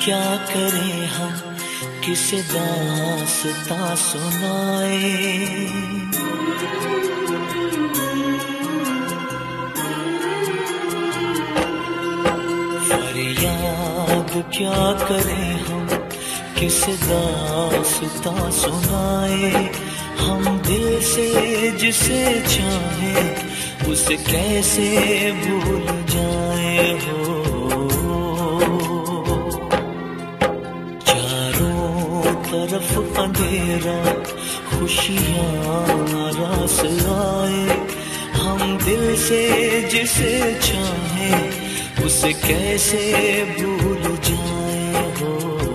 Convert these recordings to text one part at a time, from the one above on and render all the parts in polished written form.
क्या करें हम, किसे दास्तां सुनाए। फरियाद क्या करें हम, किसे दास्तां सुनाए। हम दिल से जिसे चाहे उसे कैसे भूल जाए हो। चारों तरफ अंधेरा, खुशियाँ नाराज आए। हम दिल से जिसे चाहे उसे कैसे भूल जाए हो।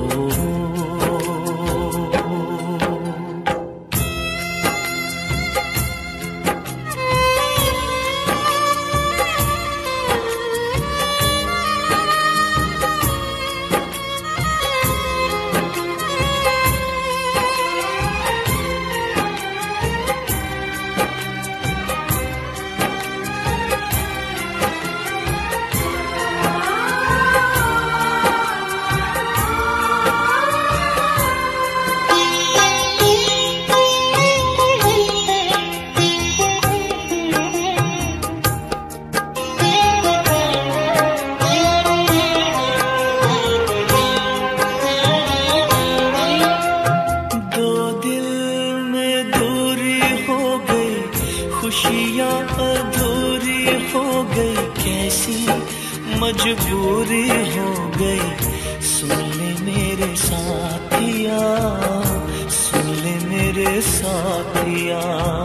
खुशियाँ अधूरी हो गई, कैसी मजबूरी हो गई। सुन ले मेरे साथिया, सुन ले मेरे साथिया।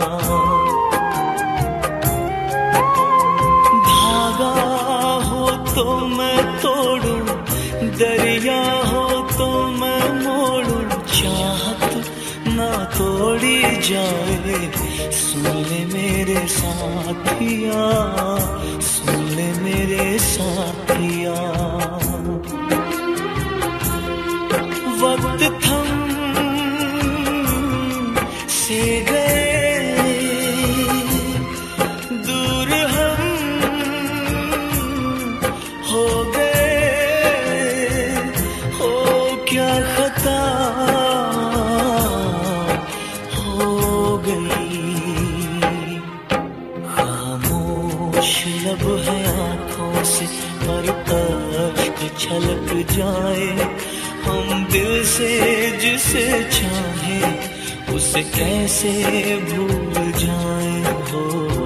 धागा हो तो मैं तोड़ूं, दरिया हो तो मैं मोड़ूं। चाहत ना तोड़ी जाए, सुन ले मेरे साथिया, सुन ले मेरे साथिया। वक्त थम से गए, दूर हम हो गए। हो क्या खता लब है आँखों से पर अश्क छलक जाए। हम दिल से जिसे चाहे उसे कैसे भूल जाए हो।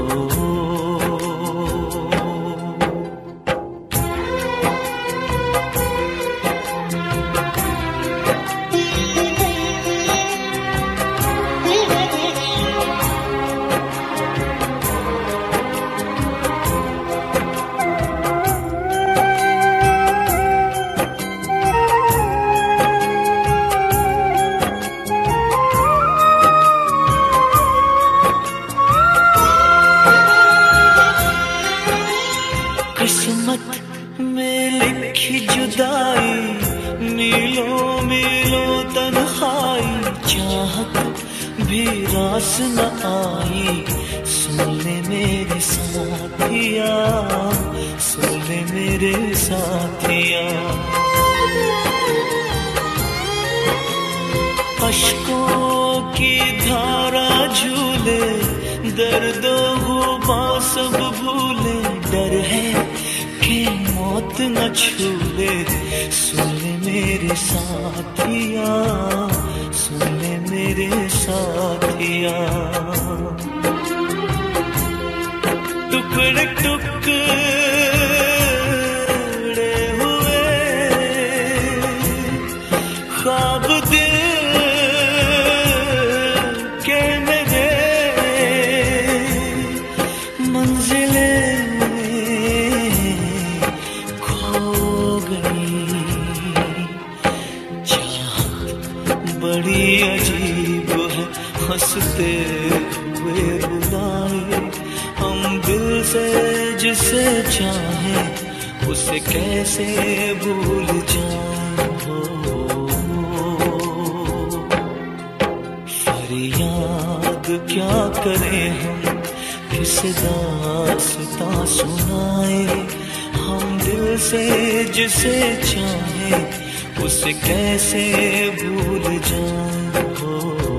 किस्मत में लिखी जुदाई, मीलों मीलों तन्हाई। चाहत भी रास न आई, सुन ले मेरे साथिया, सुन ले मेरे साथिया। अश्कों की धारा झूले, दर्दो गुबां सब भूले। डर है कि मौत न छूले, सुन ले मेरे साथिया, सुन ले मेरे साथिया। टुकड़े टुकड़े हुए ख्वाब दिल के मेरे, मंजिलें बड़ी अजीब है, हंसते हुए रुलाए। हम दिल से जिसे चाहे उसे कैसे भूल जाए हो। फरियाद क्या करें हम, किसे दास्तां सुनाए। हम दिल से जिसे चाहे उसे कैसे भूल जाऊं हो।